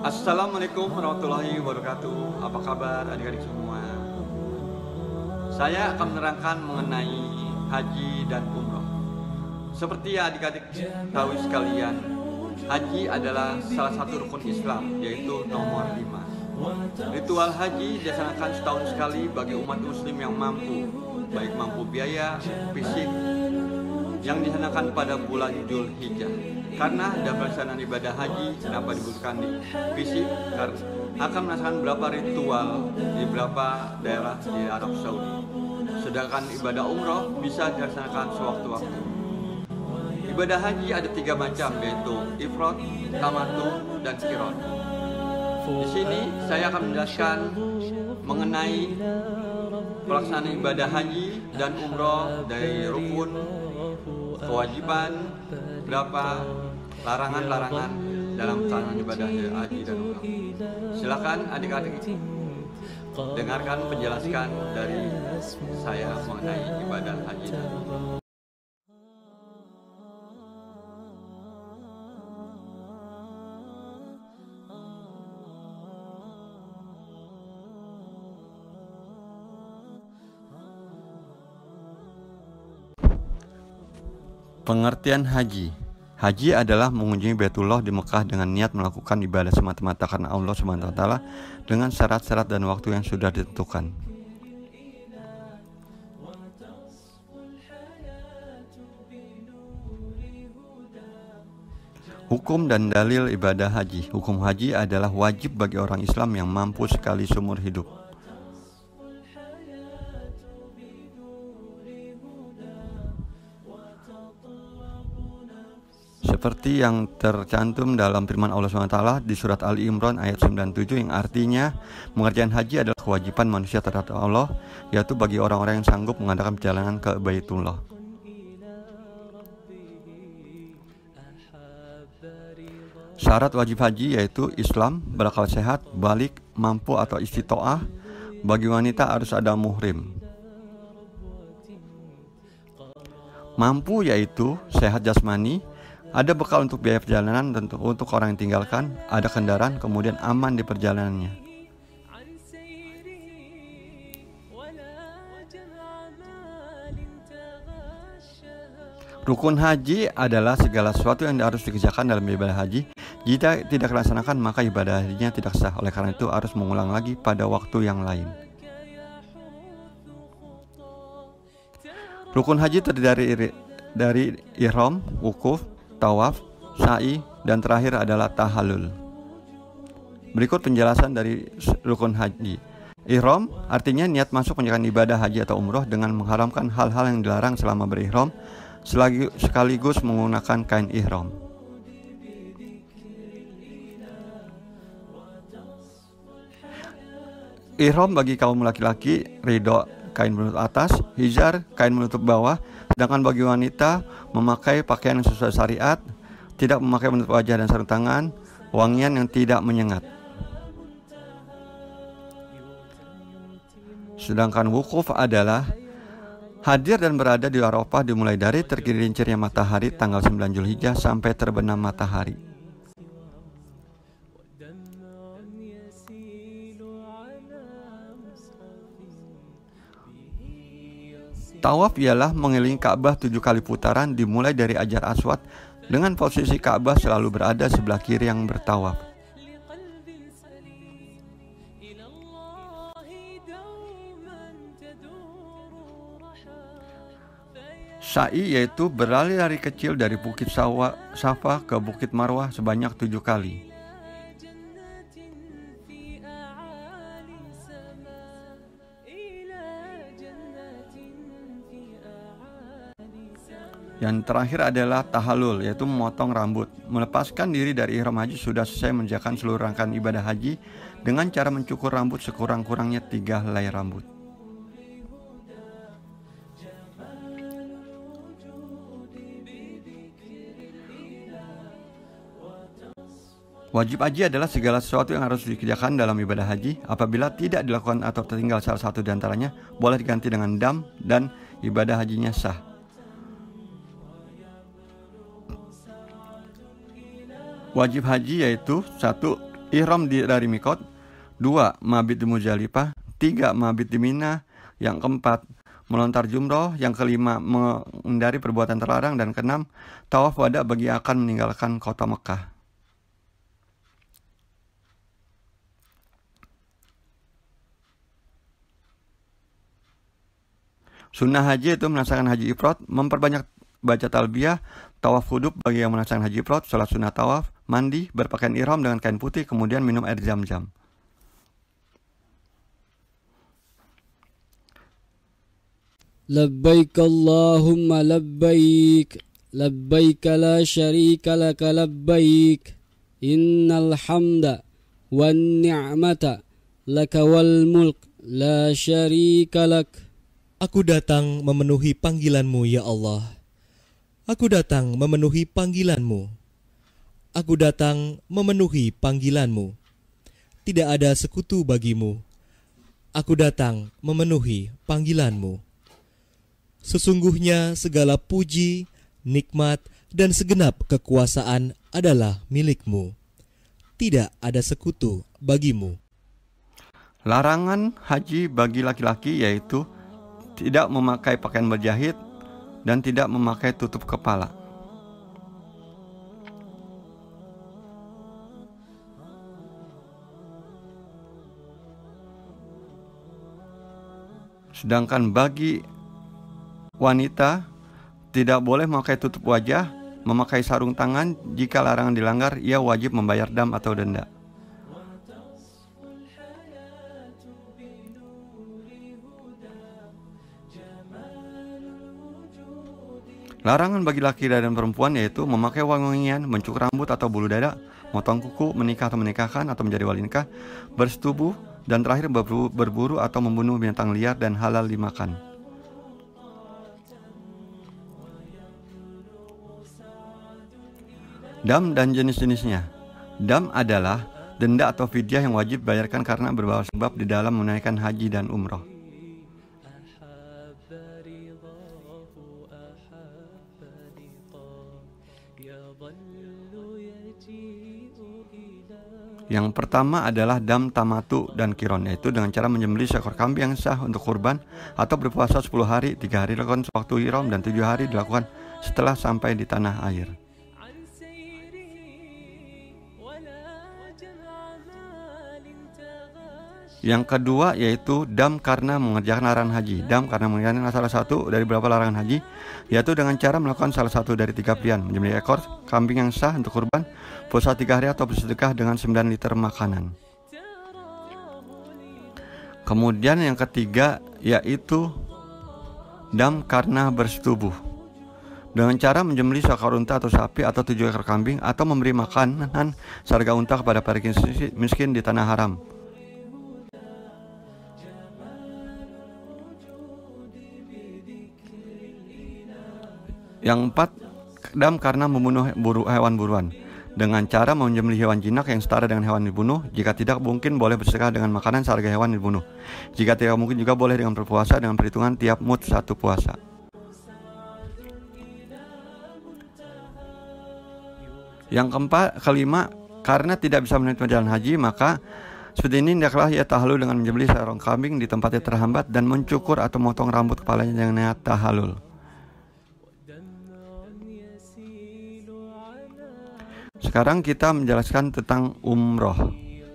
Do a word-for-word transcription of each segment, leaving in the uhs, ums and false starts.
Assalamualaikum warahmatullahi wabarakatuh. Apa kabar adik-adik semua? Saya akan menerangkan mengenai haji dan umroh. Seperti yang adik-adik tahu sekalian, haji adalah salah satu rukun Islam, yaitu nomor lima. Ritual haji dilaksanakan setahun sekali bagi umat muslim yang mampu, baik mampu biaya, fisik, yang dilaksanakan pada bulan Dzulhijjah. Karena dalam pelaksanaan ibadah haji, kenapa dibutuhkan di fisik? Karena akan melaksanakan beberapa ritual di beberapa daerah di Arab Saudi. Sedangkan ibadah umroh bisa dilaksanakan sewaktu-waktu. Ibadah haji ada tiga macam, yaitu ifrad, tamattu, dan qiran. Di sini saya akan menjelaskan mengenai pelaksanaan ibadah haji dan umroh dari rukun, kewajiban, berapa larangan-larangan dalam pelaksanaan ibadah haji dan umroh. Silakan adik-adik dengarkan penjelasan dari saya mengenai ibadah haji dan umroh. Pengertian haji. Haji adalah mengunjungi Baitullah di Mekah dengan niat melakukan ibadah semata-mata karena Allah subhanahu wa taala dengan syarat-syarat dan waktu yang sudah ditentukan. Hukum dan dalil ibadah haji. Hukum haji adalah wajib bagi orang Islam yang mampu sekali seumur hidup. Seperti yang tercantum dalam firman Allah subhanahu wa taala di surat Ali Imran ayat sembilan puluh tujuh, yang artinya pengertian haji adalah kewajiban manusia terhadap Allah, yaitu bagi orang-orang yang sanggup mengadakan perjalanan ke Baitullah. Syarat wajib haji yaitu Islam, berakal sehat, balik, mampu atau istitoah. Bagi wanita harus ada muhrim. Mampu yaitu sehat jasmani, ada bekal untuk biaya perjalanan dan untuk orang yang tinggalkan, ada kendaraan, kemudian aman di perjalanannya. Rukun haji adalah segala sesuatu yang harus dikerjakan dalam ibadah haji. Jika tidak dilaksanakan, maka ibadah hajinya tidak sah. Oleh karena itu harus mengulang lagi pada waktu yang lain. Rukun haji terdiri dari ihram, wukuf, tawaf, sa'i, dan terakhir adalah tahallul. Berikut penjelasan dari rukun haji. Ihram artinya niat masuk menjalankan ibadah haji atau umroh dengan mengharamkan hal-hal yang dilarang selama berihram, sekaligus menggunakan kain ihram. Ihram bagi kaum laki-laki ridho kain menutup atas, hizar kain menutup bawah. Sedangkan bagi wanita memakai pakaian yang sesuai syariat, tidak memakai menutup wajah dan sarung tangan, wangian yang tidak menyengat. Sedangkan wukuf adalah hadir dan berada di Arafah dimulai dari tergelincirnya matahari tanggal sembilan Dzulhijjah sampai terbenam matahari. Tawaf ialah mengelilingi Ka'bah tujuh kali putaran dimulai dari Hajar Aswad dengan posisi Ka'bah selalu berada sebelah kiri yang bertawaf. Sa'i yaitu berlari-lari kecil dari Bukit Safa ke Bukit Marwah sebanyak tujuh kali. Yang terakhir adalah tahallul, yaitu memotong rambut. Melepaskan diri dari ihram haji sudah selesai mengerjakan seluruh rangkaian ibadah haji dengan cara mencukur rambut sekurang-kurangnya tiga helai rambut. Wajib haji adalah segala sesuatu yang harus dikerjakan dalam ibadah haji. Apabila tidak dilakukan atau tertinggal salah satu di antaranya, boleh diganti dengan dam dan ibadah hajinya sah. Wajib haji yaitu satu, ihram di, dari mikot. Dua, mabit di Muzdalifah. Tiga, mabit di Mina. Yang keempat, melontar jumroh. Yang kelima, menghindari perbuatan terlarang. Dan keenam, tawaf wada bagi yang akan meninggalkan kota Mekah. Sunnah haji itu melaksanakan haji ifrad, memperbanyak baca talbiyah, tawaf hudub bagi yang melaksanakan haji ifrad, sholat sunnah tawaf, mandi, berpakaian ihram dengan kain putih, kemudian minum air zam-zam. Labbaik Allahumma labbaik, labbaik la syarika laka labbaik, innal hamda wan ni'mata laka wal mulk la syarika lak. Aku datang memenuhi panggilanmu, ya Allah. Aku datang memenuhi panggilanmu. Aku datang memenuhi panggilanmu. Tidak ada sekutu bagimu. Aku datang memenuhi panggilanmu. Sesungguhnya segala puji, nikmat, dan segenap kekuasaan adalah milikmu. Tidak ada sekutu bagimu. Larangan haji bagi laki-laki yaitu tidak memakai pakaian berjahit dan tidak memakai tutup kepala. Sedangkan bagi wanita tidak boleh memakai tutup wajah, memakai sarung tangan. Jika larangan dilanggar, ia wajib membayar dam atau denda. Larangan bagi laki dan perempuan yaitu memakai wangi-wangian, mencukur rambut atau bulu dada, motong kuku, menikah atau menikahkan atau menjadi wali nikah, bersetubuh, dan terakhir berburu, berburu atau membunuh binatang liar dan halal dimakan. Dam dan jenis-jenisnya. Dam adalah denda atau fidyah yang wajib dibayarkan karena berbagai sebab di dalam menunaikan haji dan umroh. Yang pertama adalah dam tamatu dan kiron, yaitu dengan cara menyembelih seekor kambing yang sah untuk kurban atau berpuasa sepuluh hari, tiga hari dilakukan sewaktu ihram dan tujuh hari dilakukan setelah sampai di tanah air. Yang kedua yaitu dam karena mengerjakan larangan haji. Dam karena mengerjakan salah satu dari beberapa larangan haji, yaitu dengan cara melakukan salah satu dari tiga pilihan: menyembelih ekor kambing yang sah untuk kurban, puasa tiga hari, atau bersedekah dengan sembilan liter makanan. Kemudian yang ketiga yaitu dam karena bersetubuh, dengan cara menyembelih seekor unta atau sapi atau tujuh ekor kambing, atau memberi makanan seharga unta kepada para miskin di tanah haram. Yang empat, dam karena membunuh buru, hewan buruan, dengan cara menyembelih hewan jinak yang setara dengan hewan dibunuh. Jika tidak mungkin, boleh bersedekah dengan makanan seharga hewan dibunuh. Jika tidak mungkin juga boleh dengan berpuasa dengan perhitungan tiap mud satu puasa. Yang keempat, kelima, karena tidak bisa menunaikan perjalanan haji, maka seperti ini hendaklah ia tahalul dengan menyembelih seorang kambing di tempat yang terhambat dan mencukur atau memotong rambut kepalanya dengan niat tahalul. Sekarang kita menjelaskan tentang umroh.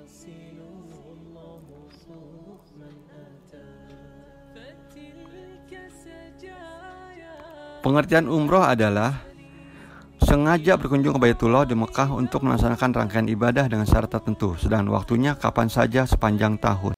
Pengertian umroh adalah sengaja berkunjung ke Baitullah di Mekah untuk melaksanakan rangkaian ibadah dengan syarat tertentu, sedang waktunya kapan saja sepanjang tahun.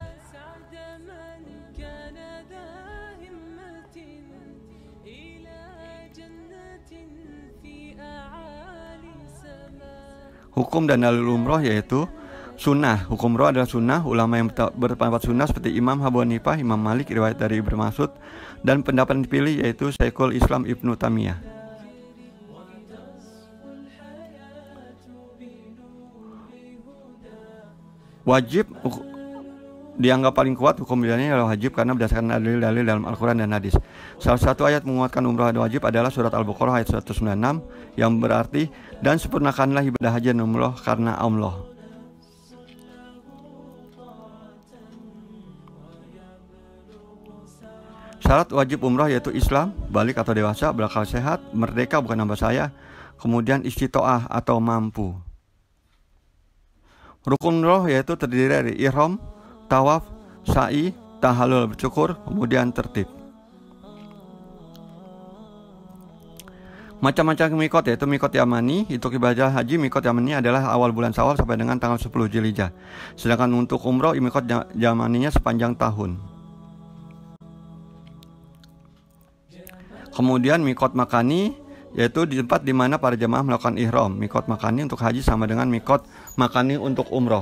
Hukum dan dalil umroh yaitu sunnah. Hukum umroh adalah sunnah. Ulama yang berpendapat sunnah seperti Imam Abu Hanifah, Imam Malik, riwayat dari Ibnu Mas'ud, dan pendapat yang dipilih yaitu Syekhul Islam Ibnu Taimiyah. Wajib dianggap paling kuat hukum pilihannya adalah wajib karena berdasarkan dalil-dalil dalam Al-Quran dan hadis. Salah satu ayat menguatkan umrah wajib adalah surat Al-Baqarah ayat seratus sembilan puluh enam yang berarti, dan sempurnakanlah ibadah haji dan umrah karena Allah. Syarat wajib umroh yaitu Islam, balik atau dewasa, berakal sehat, merdeka bukan hamba saya, kemudian istitoah atau mampu. Rukun umroh yaitu terdiri dari ihram, tawaf, sa'i, tahallul bersyukur, kemudian tertib. Macam-macam mikot yaitu mikot yamani. Untuk ibadah haji, mikot yamani adalah awal bulan Syawal sampai dengan tanggal sepuluh Dzulhijjah. Sedangkan untuk umroh, mikot yamaninya sepanjang tahun. Kemudian mikot makani yaitu di tempat di mana para jemaah melakukan ihram. Mikot makani untuk haji sama dengan mikot makani untuk umroh.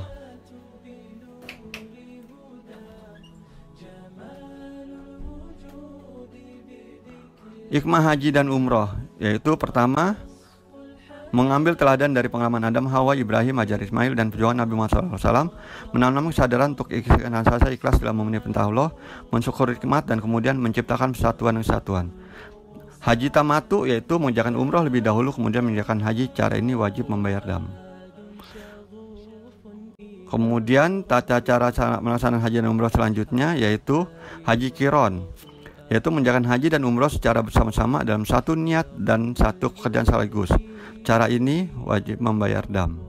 Hikmah haji dan umroh yaitu pertama, mengambil teladan dari pengalaman Adam, Hawa, Ibrahim, Hajar, Ismail, dan perjuangan Nabi Muhammad shallallahu alaihi wasallam, menanam kesadaran untuk ikhlas dalam memenuhi perintah Allah, mensyukuri nikmat, dan kemudian menciptakan persatuan-kesatuan. Haji tamatu yaitu mengerjakan umroh lebih dahulu kemudian mengerjakan haji. Cara ini wajib membayar dam. Kemudian tata cara melaksanakan haji dan umroh selanjutnya yaitu haji kiron, yaitu mengerjakan haji dan umroh secara bersama-sama dalam satu niat dan satu pekerjaan sekaligus. Cara ini wajib membayar dam.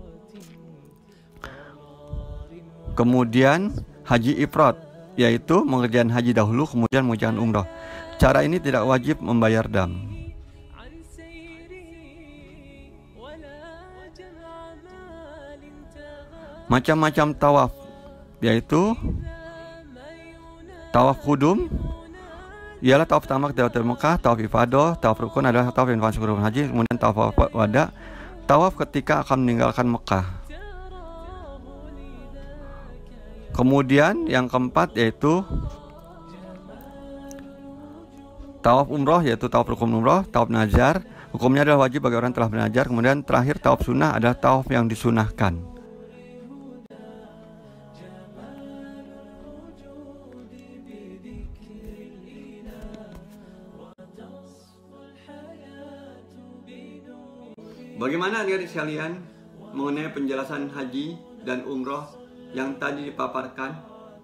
Kemudian haji ifrad yaitu mengerjakan haji dahulu kemudian mengerjakan umroh. Cara ini tidak wajib membayar dam. Macam-macam tawaf yaitu tawaf kudum ialah tawaf pertama ketika Mekah, tawaf ifadah, tawaf rukun adalah tawaf yang masuk rukun haji, kemudian tawaf wada, tawaf ketika akan meninggalkan Mekah. Kemudian yang keempat yaitu tawaf umroh yaitu tawaf rukun umroh, tawaf nazar, hukumnya adalah wajib bagi orang yang telah bernazar. Kemudian terakhir tawaf sunnah adalah tawaf yang disunahkan. Bagaimana adik-adik sekalian mengenai penjelasan haji dan umroh yang tadi dipaparkan?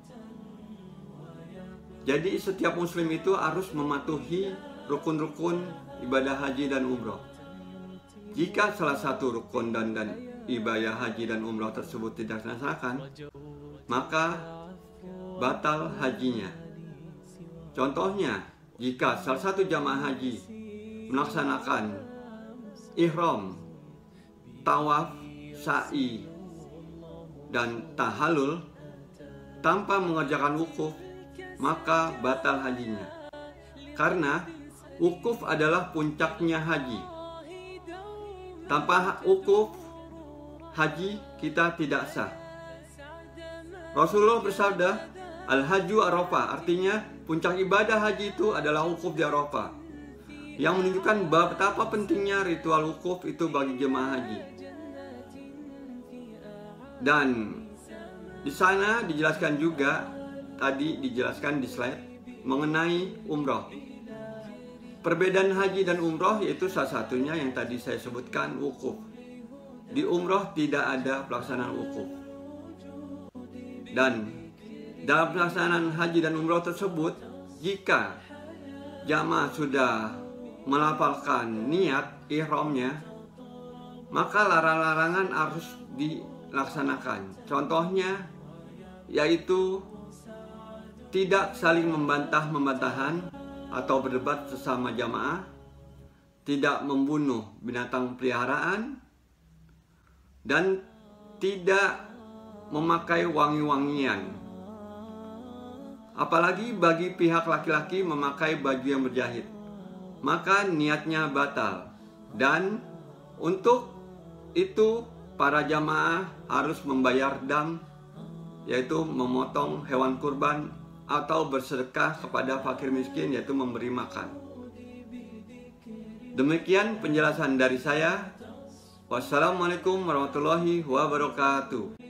Jadi setiap muslim itu harus mematuhi rukun-rukun ibadah haji dan umroh. Jika salah satu rukun dan, dan ibadah haji dan umroh tersebut tidak dilaksanakan, maka batal hajinya. Contohnya, jika salah satu jamaah haji melaksanakan ihram, tawaf, sa'i, dan tahallul tanpa mengerjakan wukuf, maka batal hajinya. Karena wukuf adalah puncaknya haji. Tanpa wukuf, haji kita tidak sah. Rasulullah bersabda, Al-Hajju Arafah, artinya puncak ibadah haji itu adalah wukuf di Arafah, yang menunjukkan betapa pentingnya ritual wukuf itu bagi jemaah haji. Dan di sana dijelaskan juga, tadi dijelaskan di slide mengenai umroh. Perbedaan haji dan umroh yaitu salah satunya yang tadi saya sebutkan, wukuf. Di umroh tidak ada pelaksanaan wukuf. Dan dalam pelaksanaan haji dan umroh tersebut, jika jamaah sudah melafalkan niat ihramnya, maka larang-larangan harus dilaksanakan. Contohnya yaitu tidak saling membantah-membantahan atau berdebat sesama jamaah, tidak membunuh binatang peliharaan, dan tidak memakai wangi-wangian. Apalagi bagi pihak laki-laki memakai baju yang berjahit, maka niatnya batal. Dan untuk itu para jamaah harus membayar dam, yaitu memotong hewan kurban atau bersedekah kepada fakir miskin, yaitu memberi makan. Demikian penjelasan dari saya. Wassalamualaikum warahmatullahi wabarakatuh.